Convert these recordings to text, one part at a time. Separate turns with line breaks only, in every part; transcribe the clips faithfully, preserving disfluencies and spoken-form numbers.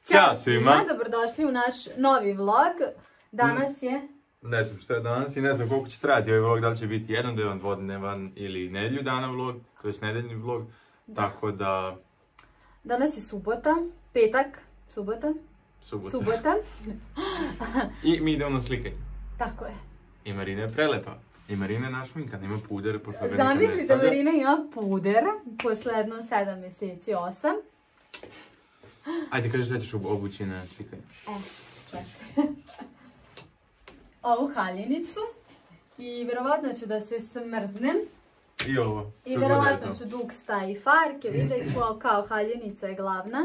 Ćao svima!
Dobrodošli u naš novi vlog. Danas je...
Ne znam što je danas i ne znam koliko će trajati ovaj vlog, da li će biti jednodnevan, dvodnevan ili nedjelju dana vlog, to je nedeljni vlog, tako da...
Danas je subota, petak, subota,
Subota.
subota.
I mi idemo na slikanje.
Tako je.
I Marina je prelepa. I Marina je našminkan, ima puder, pošto ga nikad ne
Zamislite,
stavlja.
Marina ima puder, posledno sedam mjeseci, osam.
Ajde, kaži šta ćeš obući na slikanje.
E, čekaj. Ovu haljinicu. I vjerovatno ću da se smrznem.
I ovo.
I vjerovatno ću dug sta i farke, vidjet ću kao haljenica je glavna.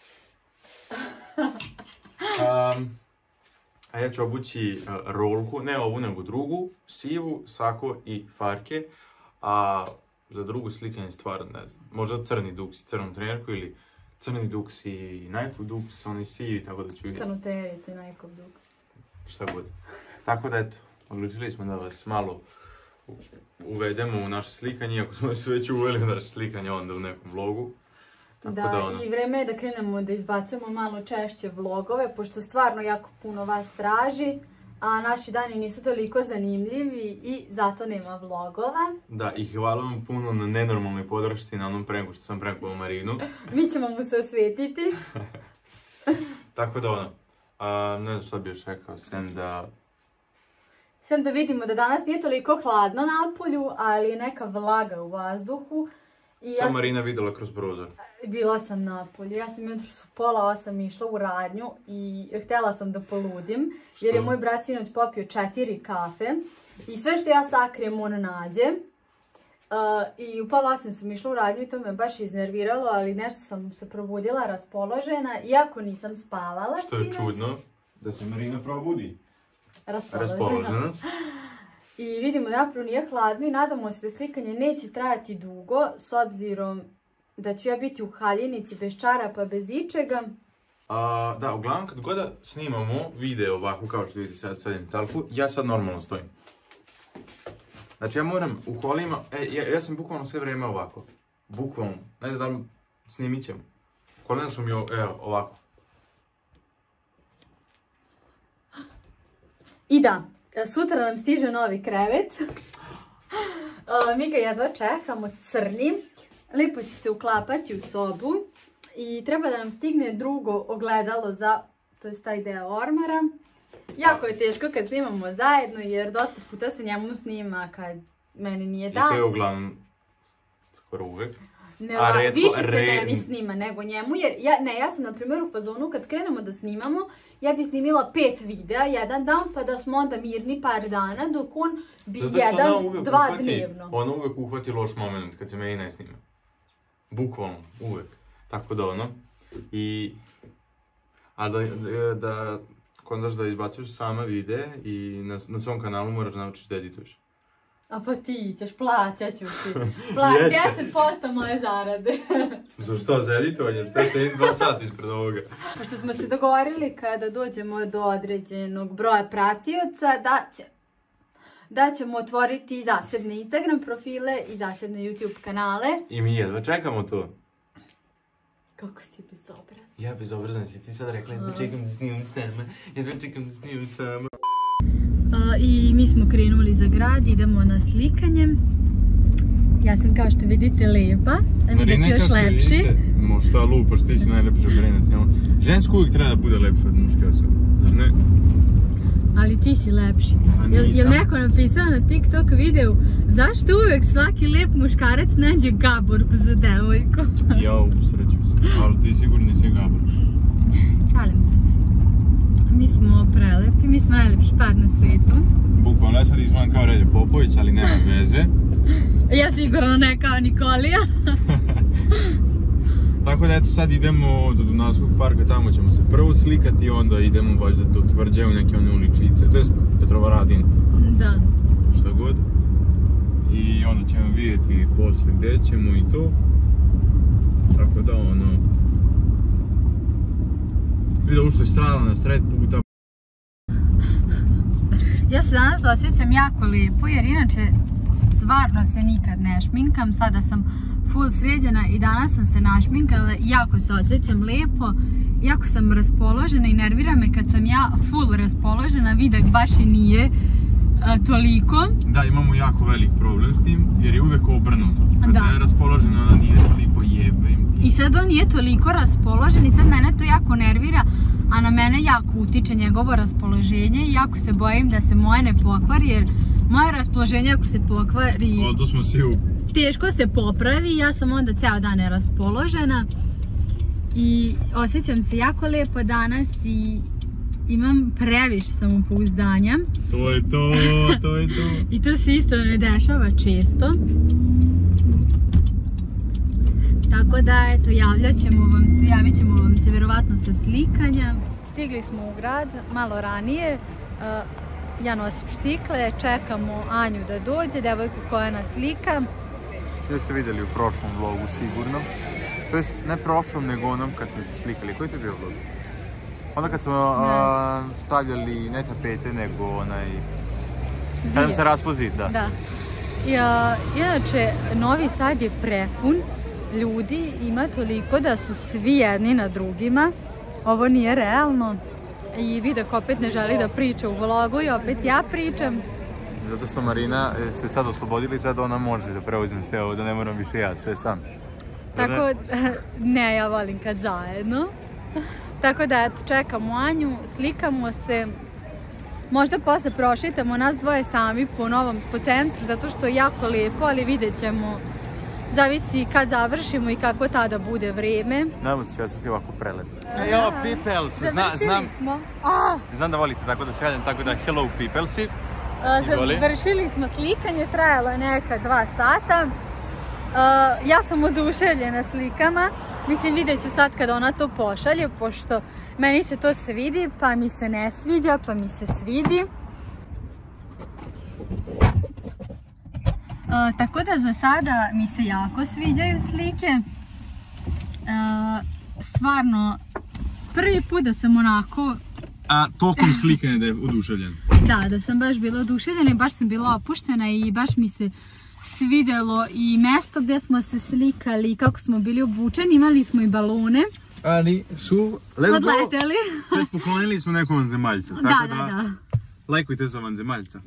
Um, a ja ću obući uh, rolku, ne ovu nego drugu, sivu, sako i farke. A za drugu slikanje stvarno ne znam. Možda crni duks i crnu trenerku ili crni duks i Nike duks, oni sivi, tako da ću vidjeti.
Crnu trenericu i Nike duks.
Šta bude. Tako da eto, odlučili smo da vas malo uvedemo u naše slikanje, iako smo se već uveli u naše slikanje onda u nekom vlogu. Tako
Da,
da ono...
i vreme je da krenemo da izbacujemo malo češće vlogove, pošto stvarno jako puno vas traži, a naši dani nisu toliko zanimljivi i zato nema vlogova.
Da, i hvala vam puno na nenormalnoj podršci na onom pranku što sam prankao Marinu.
Mi ćemo mu se osvetiti.
Tako da ono, a, ne znam što bi još rekao, sem da...
Sem da vidimo da danas nije toliko hladno na polju, ali je neka vlaga u vazduhu. I ja
To
sam...
Marina vidjela kroz prozor.
Bila sam na polju, ja sam jutro su pola osam išla u radnju i htjela sam da poludim,
Što?
jer je moj brat sinoć popio četiri kafe i sve što ja sakrijem on nađe. Uh, I u pola osam sam išla u radnju i to me baš iznerviralo, ali nešto sam se probudila raspoložena, iako nisam spavala
Što je
sinoć.
čudno, da se Marina probudi.
Raspoložena.
Raspoložena.
I vidimo da napravo nije hladno i nadamo se da slikanje neće trajati dugo, s obzirom da ću ja biti u haljinici bez čarapa, bez ičega.
A, da, uglavnom kad god da snimamo video ovako kao što vidite sad sadim talku, ja sad normalno stojim. Znači ja moram u kolima, e, ja, ja sam bukvalno sve vrijeme ovako. Bukvalno, ne znam da li snimit ćemo. Kolena su mi o, evo, ovako.
I da, sutra nam stiže novi krevet. Mi ga jedva čekamo, crni. Lipo će se uklapati u sobu. I treba da nam stigne drugo ogledalo za, to je taj deo ormara. Jako je teško kad snimamo zajedno, jer dosta puta se njemu snima kad meni nije dan.
I to je uglavnom skoro uvek.
Ne,
A
la,
retko-
više se
re-
meni snima nego njemu, jer ja, ne, ja sam na primjer u fazonu kad krenemo da snimamo, ja bi snimila pet videa jedan dan, pa da smo onda mirni par dana, dok on bi
Zato što ona
jedan,
uvek
dva
uhvati-
dnevno.
Ona uvek uhvati loš moment kad se meni ne snima. Bukvalno, uvek. Tako da ono. I... A da, da, da kondaš da izbacuješ sama videe i na, na svom kanalu moraš naučiš da edituješ.
A pa ti ćeš, plaćat ću ti. Pla
Jeste.
deset posto moje zarade.
Za što? Za editovanje? Što se dva sata ispred ovoga?
Pošto smo se dogovorili kada dođemo do određenog broja pratioca da će da ćemo otvoriti zasebne Instagram profile i zasebne YouTube kanale.
I mi jedva čekamo to.
Kako si bezobrazan.
Ja bezobrazan si ti sad rekla, jedva čekam da snimam sama, jedva čekam da snimam sama.
Uh, I mi smo krenuli za grad, idemo na slikanje. Ja sam kao što vidite lepa, a vi da još lepši.
Mo šta lupaš, ti si najlepši obrinac. Žensko uvijek treba da bude lepše od muške osobe, zar ne?
Ali ti si lepši.
A
Jel, jel
nisam.
neko napisao na TikTok videu zašto uvek svaki lep muškarac nađe gaborku za devojku?
Ja usreću se, ali ti sigurno nisi Gabor.
Šalim se. Mi smo prelepi, mi smo najlepši par na svijetu.
Bukvalno ja sad izgledam kao Relje Popović, ali nema veze.
Ja sigurno ne kao Nikolija.
Tako da eto sad idemo do Dunavskog parka, tamo ćemo se prvo slikati i onda idemo valjda do Tvrđe u neke one uličice, to jest Petrovaradin,
Da.
šta god. I onda ćemo vidjeti poslije gdje ćemo i to. Tako da ono... Vidio ovo što je strala na sred puta.
Ja se danas osjećam jako lijepo jer inače stvarno se nikad ne šminkam. Sada sam full sređena i danas sam se našminkala i jako se osjećam lijepo jako sam raspoložena i nervira me kad sam ja full raspoložena, vidak baš i nije a, toliko.
Da, imamo jako velik problem s tim, jer je uvek obrnuto. Kad
Da.
se je raspoložena, ona nije toliko jebem.
I sad on nije toliko raspoložen i sad mene to jako nervira, a na mene jako utiče njegovo raspoloženje i jako se bojim da se moje ne pokvari, jer moje raspoloženje ako se pokvari,
O, to smo svi u...
teško se popravi, ja sam onda ceo dan neraspoložena i osjećam se jako lepo danas i imam previše samopouzdanja.
To je to, to je to.
I to se isto ne dešava često. Tako da, eto, javljat ćemo vam se, javit ćemo vam se vjerovatno sa slikanja. Stigli smo u grad malo ranije. Ja nosim štikle, čekamo Anju da dođe, devojku koja nas slika.
Još ste vidjeli u prošlom vlogu sigurno. To jest ne prošlom, nego onom kad smo se slikali. Koji to je bio vlog? Onda kad smo a, stavljali ne tapete, nego onaj... Kad nam se raspo zid, da.
Da. I, a, inače, Novi Sad je prepun ljudi, ima toliko da su svi jedni na drugima. Ovo nije realno. I Vidak opet ne želi da priča u vlogu i opet ja pričam.
Zato što Marina se sad oslobodila i sad ona može da preuzme sve ovo, da ne moram više ja, sve sam.
Tako, ne, ja volim kad zajedno. Tako da, eto, čekamo Anju, slikamo se. Možda posle prošetamo nas dvoje sami po novom, po centru, zato što je jako lijepo, ali vidjet ćemo. Zavisi kad završimo i kako tada bude vreme.
Nadam se će ostati ovako prelepo. Evo, peoples, zna,
Završili
znam,
smo. A,
znam da volite tako da se javljam, tako da hello peoplesi.
a, završili smo slikanje, trajalo je neka dva sata. A, ja sam oduševljena slikama. Mislim, vidjet ću sad kada ona to pošalje, pošto meni se to svidi, pa mi se ne sviđa, pa mi se svidi. Uh, tako da za sada mi se jako sviđaju slike. Uh, stvarno, prvi put da sam onako...
A tokom slikanja da je oduševljen.
Da, da sam baš bila oduševljena i baš sam bila opuštena i baš mi se svidjelo i mesto gdje smo se slikali, kako smo bili obučeni, imali smo i balone.
Ali su...
Odleteli.
To je poklonili smo nekom vanzemaljca.
Da,
Tako
da, da.
Lajkujte za vanzemaljca.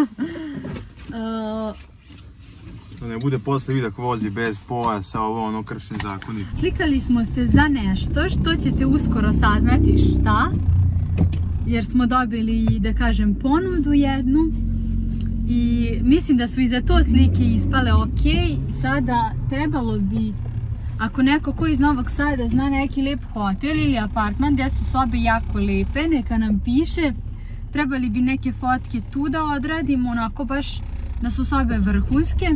Uh,
Da ne bude posle Vidak vozi bez pojasa, ovo ono kršen zakonik.
Slikali smo se za nešto što ćete uskoro saznati šta. Jer smo dobili, da kažem, ponudu jednu. I mislim da su i za to slike ispale ok. Sada trebalo bi, ako neko ko iz Novog Sada zna neki lijep hotel ili apartman gdje su sobe jako lijepe, neka nam piše. Trebali bi neke fotke tu da odradimo, onako baš da su sobe vrhunske.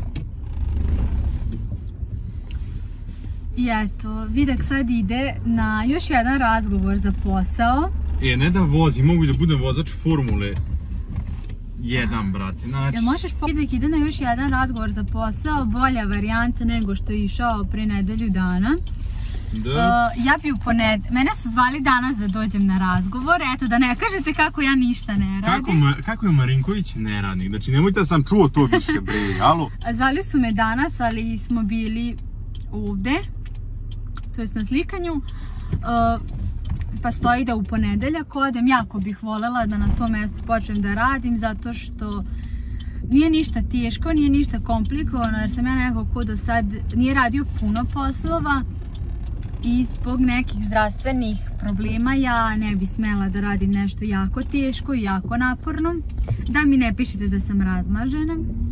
I eto, Vidak sad ide na još jedan razgovor za posao.
E, ne da vozi, mogu da budem vozač Formule jedan, brate. Znači...
Jel možeš po... Vidak ide na još jedan razgovor za posao, bolja varijanta nego što je išao pre nedelju dana.
Da.
Uh, ja bi u poned... Mene su zvali danas da dođem na razgovor, eto da ne kažete kako ja ništa ne radim.
Kako, ma, kako je Marinković neradnik? Znači nemojte da sam čuo to više, bre, alo?
Zvali su me danas, ali smo bili ovde, to jest na slikanju. Uh, pa stoji da u ponedeljak odem, jako bih voljela da na tom mjestu počnem da radim, zato što nije ništa teško, nije ništa komplikovano, jer sam ja neko ko do sad nije radio puno poslova i zbog nekih zdravstvenih problema ja ne bi smela da radim nešto jako teško i jako naporno, da mi ne pišete da sam razmažena.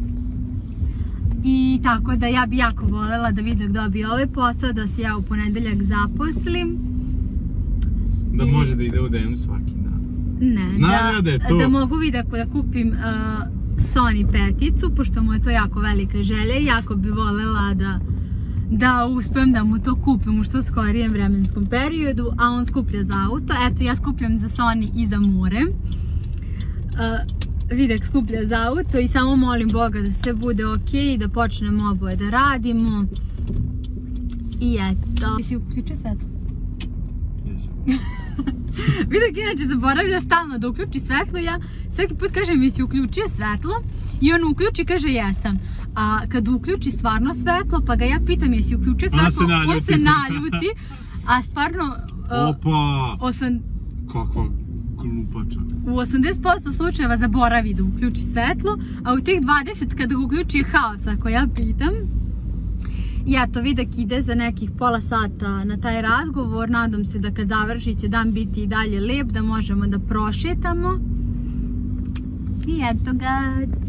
I tako da ja bi jako voljela da Vidak dobije ovaj posao, da se ja u ponedeljak zaposlim.
Da
I...
može da ide u D M svaki dan.
Ne,
Znam
da,
ja da je to.
Da mogu Vidaku da kupim uh, Sony peticu, pošto mu je to jako velika želja i jako bi voljela da, da uspem da mu to kupim u što skorijem vremenskom periodu, a on skuplja za auto. Eto, ja skupljam za Sony i za more. Uh, Vidak skuplja za auto i samo molim Boga da sve bude ok i da počnemo oboje da radimo. I eto. Jesi uključio svetlo?
Jesam.
Vidak inače zaboravlja stalno da uključi svetlo, ja svaki put kažem jesi uključio svetlo i on uključi i kaže jesam. A kad uključi stvarno svetlo pa ga ja pitam jesi uključio svetlo,
on se naljuti,
on se naljuti a stvarno
Opa!
Osam...
Kakva glupača.
U osamdeset posto slučajeva zaboravi da uključi svetlo, a u tih dvadeset kada ga uključi je haos, ako ja pitam. I eto, Vidak ide za nekih pola sata na taj razgovor. Nadam se da kad završi će dan biti i dalje lep, da možemo da prošetamo. I eto ga.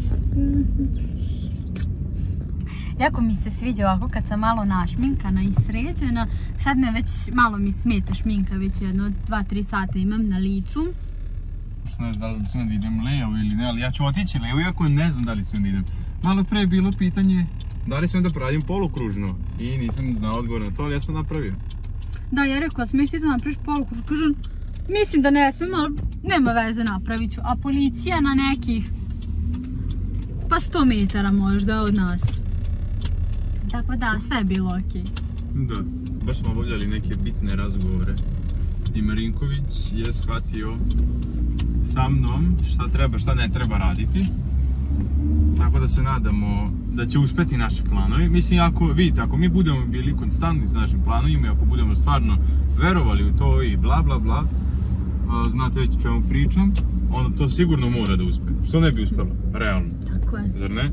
Jako mi se sviđa ovako kad sam malo našminkana i sređena. Sad me već malo mi smeta šminka, već jedno dva tri sata imam na licu.
Što ne znam da li smijem da idem levo ili ne, ali ja ću otići levo iako ne znam da li smijem da idem. Malo pre je bilo pitanje da li smijem da pradim polukružno i nisam znao odgovor na to, ali ja sam napravio.
Da, ja rekao, smiješ ti da napraviš polukružno? Kažem, mislim da ne smijem, ali nema veze, napravit ću. A policija na nekih pa sto metara možda od nas. Tako da, sve je bilo okej.
Da, baš smo obavljali neke bitne razgovore i Marinković je shvatio sa mnom šta treba, šta ne treba raditi. Tako da se nadamo da će uspeti naši planovi. Mislim, ako vidite, ako mi budemo bili konstantni s našim planovima i ako budemo stvarno verovali u to i bla bla bla, znate već o čemu pričam, onda to sigurno mora da uspe. Što ne bi uspelo, realno.
Tako je.
Zar ne?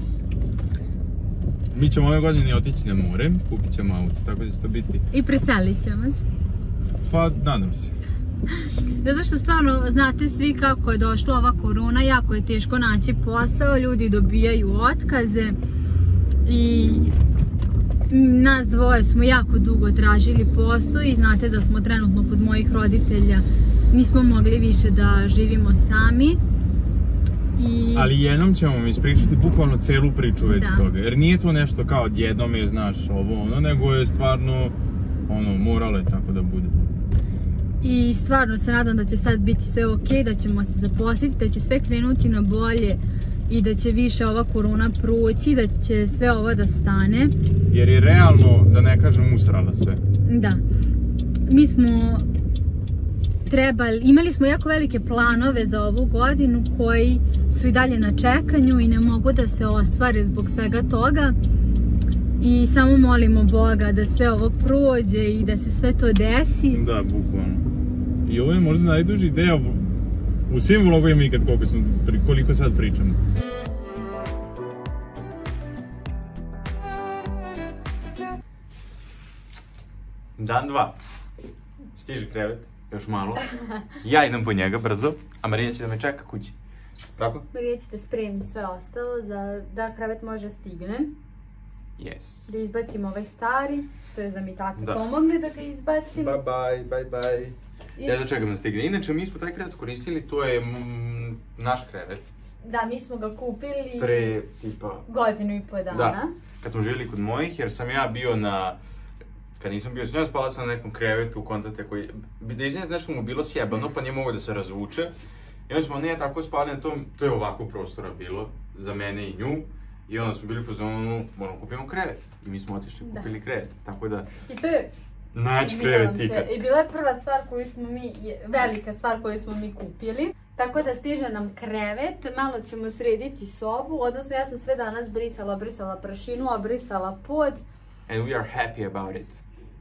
Mi ćemo ove godine otići na more, kupit ćemo auto, tako da će to biti...
I preselit ćemo se.
Pa, nadam se.
Zato što stvarno znate svi kako je došla ova korona, jako je teško naći posao, ljudi dobijaju otkaze i nas dvoje smo jako dugo tražili posao i znate da smo trenutno kod mojih roditelja, nismo mogli više da živimo sami. I...
Ali jednom ćemo vam ispričati bukvalno celu priču već
da.
toga, jer nije to nešto kao odjednom je znaš ovo ono, nego je stvarno ono, moralo je tako da bude.
I stvarno se nadam da će sad biti sve okej, da ćemo se zaposliti, da će sve krenuti na bolje i da će više ova korona proći, da će sve ovo da stane.
Jer je realno, da ne kažem, usrala sve.
Da. Mi smo trebali, imali smo jako velike planove za ovu godinu koji su i dalje na čekanju i ne mogu da se ostvare zbog svega toga. I samo molimo Boga da sve ovo prođe i da se sve to desi.
Da, bukvalno. I ovo je možda najduži deo u svim vlogovima ikad koliko, sam, koliko sad pričamo.
Dan dva. Stiže krevet, još malo. Ja idem po njega brzo, a Marina će da me čeka kući. Tako?
Marija će te spremiti sve ostalo za da krevet može stigne.
Yes.
Da izbacimo ovaj stari, to je da mi tati
Da.
pomogli da ga izbacim.
Bye bye, bye bye.
I-
Ja da čekam da stigne. Inače, mi smo taj krevet koristili, to je mm, naš krevet.
Da, mi smo ga kupili
Pre, tipa,
godinu i po dana.
da, kad smo živjeli kod mojih, jer sam ja bio na, kad nisam bio s njom, spala sam na nekom krevetu, kontate koji, da iznijete nešto mu bilo sjebano, pa nije mogo da se razvuče. I onda smo ne tako spali na tom, to je ovako prostora bilo, za mene i nju. I onda smo bili u fazonu, moramo kupimo krevet. I mi smo otišli i
Da.
kupili krevet, tako da,
I to je,
naći
izvinjavam
krevet
se,
ikad.
i bila je prva stvar koju smo mi, je- velika stvar koju smo mi kupili. Tako da stiže nam krevet, malo ćemo srediti sobu, odnosno ja sam sve danas brisala, brisala prašinu, obrisala pod.
And we are happy about it.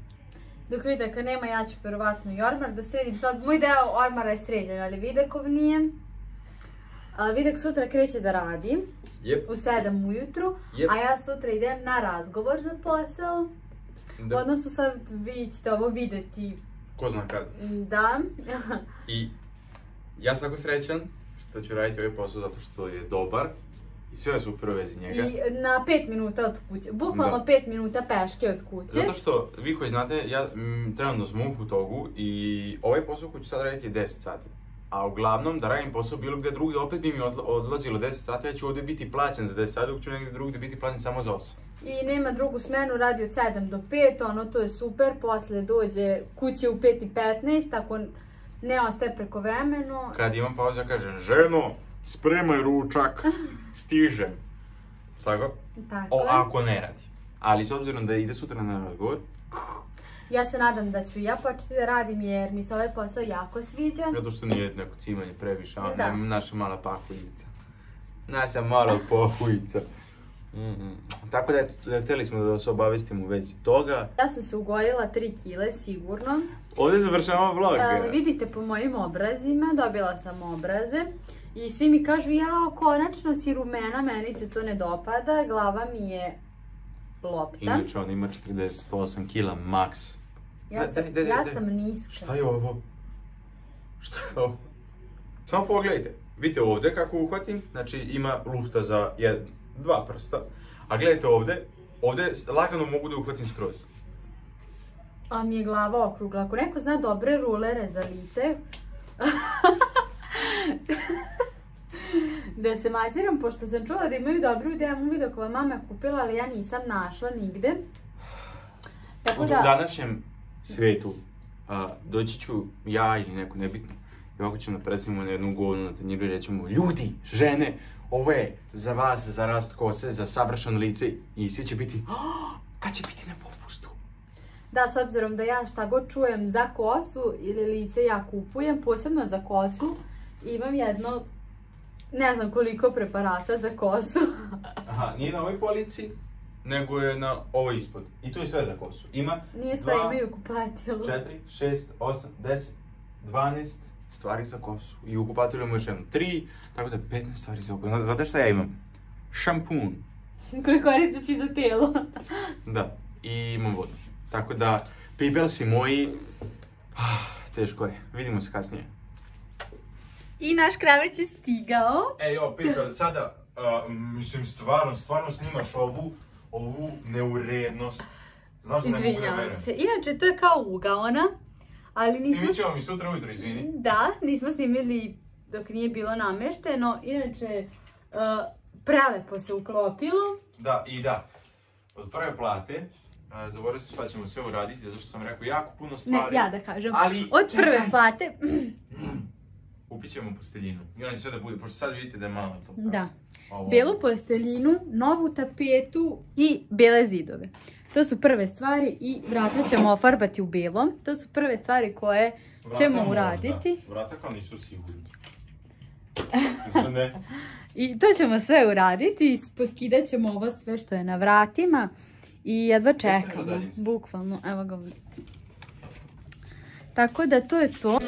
Dok Videka nema, ja ću verovatno i ormar da sredim. Sad, moj deo ormara je sređen, ali Videkov nije. A, Videk sutra kreće da radi.
Yep.
U sedam ujutru,
Yep.
a ja sutra idem na razgovor za posao.
Da.
Odnosno sad vi ćete ovo vidjeti,
Ko zna kad.
da.
I ja sam tako srećan što ću raditi ovaj posao zato što je dobar i sve je super u vezi njega.
I na pet minuta od kuće, bukvalno
Da.
pet minuta peške od kuće.
Zato što, vi koji znate, ja mm, trenutno smo u Futogu i ovaj posao koji ću sad raditi je deset sati. A uglavnom, da radim posao bilo gdje drugdje, opet bi mi odla- odlazilo deset sati, ja ću ovdje biti plaćen za deset sati, dok ću negdje drugdje biti plaćen samo za osam.
I nema drugu smenu, radi od sedam do pet, ono to je super, posle dođe kuće u pet i petnaest, ako ne ostaje prekovremeno.
Kad imam pauzu, ja kažem, ženo, spremaj ručak, stižem. Tako?
Tako
O,
je.
ako ne radi. Ali s obzirom da ide sutra na razgovor,
Ja se nadam da ću i ja početi da radim jer mi se ovaj posao jako sviđa.
zato što nije neko cimanje previše, a
Da.
ne naša mala pahujica. Naša mala pahujica. Mm, tako da, eto, htjeli smo da vas obavestimo u vezi toga.
Ja sam se ugojila tri kile sigurno.
Ovdje završavamo vlog.
Uh, vidite po mojim obrazima, dobila sam obraze. I svi mi kažu, jao, konačno si rumena, meni se to ne dopada, glava mi je lopta.
Inače, on ima četrdeset osam kila max.
Ja sam,
Daj, daj, daj,
ja
daj.
sam niska.
Šta je ovo? Šta je ovo? Samo pogledajte. Vidite ovdje kako uhvatim, znači ima lufta za jedan, dva prsta. A gledajte ovdje, ovdje lagano mogu da uhvatim skroz.
A mi je glava okrugla. Ako neko zna dobre rulere za lice, da se masiram, pošto sam čula da imaju dobru demu video koju mama je kupila, ali ja nisam našla nigde. Tako
U
da,
današnjem svijetu a, doći ću ja ili neko nebitno i ovako ćemo da predstavimo na jednu govnu na tanjiru i rećemo, ljudi, žene, ovo je za vas, za rast kose, za savršeno lice i svi će biti, "Ah, kad će biti na popustu?"
da, s obzirom da ja šta god čujem za kosu ili lice ja kupujem, posebno za kosu, imam jedno, ne znam koliko preparata za kosu.
Aha, nije na ovoj polici, nego je na ovoj ispod. I tu je sve za kosu. Ima
Nije sve,
dva,
imaju kupatilu.
četiri, šest, osam, deset, dvanaest stvari za kosu. I u kupatilu imamo još jedno tri, tako da petnaest stvari za kosu. Znate šta ja imam? Šampun.
Koji koristiš i za tijelo.
Da, i imam vodu. Tako da, pipelsi moji, ah, teško je. Vidimo se kasnije.
I naš kravet je stigao.
E, jo, Pipel, sada, uh, mislim, stvarno, stvarno snimaš ovu, ovu neurednost. Znaš da ne mogu da
Izvinjavam
verujem.
se. Inače, to je kao ugaona, ali nismo...
Snimit ćemo mi sutra ujutro, izvini.
Da, nismo snimili dok nije bilo namešteno. Inače, uh, prelepo se uklopilo.
Da, i da. Od prve plate, uh, zaboravio sam šta ćemo sve uraditi, zato što sam rekao jako puno
Ne,
stvari.
ja da kažem.
Ali,
Od prve
čekaj.
plate.
Kupit ćemo posteljinu. I onda sve da bude, pošto sad vidite da je malo to.
Da.
Ovo.
Belu posteljinu, novu tapetu i bele zidove. To su prve stvari i vrata ćemo ofarbati u belo. To su prve stvari koje
Vrata
ćemo
možda.
uraditi.
Vrata kao nisu sigurni. Zar ne?
I to ćemo sve uraditi. Poskidat ćemo ovo sve što je na vratima. I jedva čekamo.
daljinski?
Bukvalno. Evo ga ovdje. Tako da to je to.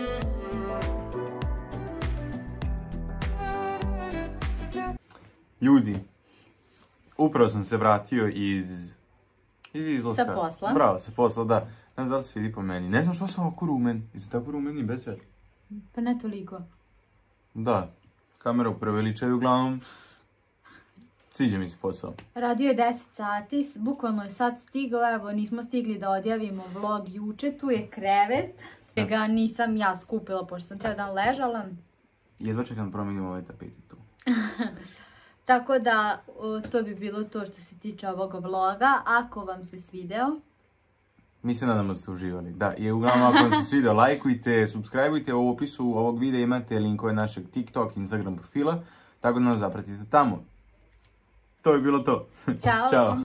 Ljudi, upravo sam se vratio iz... Iz izlaska.
Sa posla.
Bravo, sa posla, da. Ne znam da li se vidi po meni. Ne znam što sam ovako rumen. Jesi tako rumen i bez sveta?
Pa ne toliko.
Da. Kamera preveličaju uglavnom. Sviđa mi se posao.
Radio je deset sati, bukvalno je sad stigao, evo nismo stigli da odjavimo vlog juče, tu je krevet. Ga nisam ja skupila pošto sam cijel dan ležala.
Jedva čekam da promijenim ovaj tapeti tu.
Tako da o, to bi bilo to što se tiče ovog vloga. Ako vam se svideo,
Mi se nadamo da ste uživali. Da, i uglavnom ako vam se svidio, lajkujte, subscribeujte, u opisu ovog videa imate linkove našeg TikTok, Instagram profila, tako da nas zapratite tamo. To je bilo to.
Ćao.
Ćao.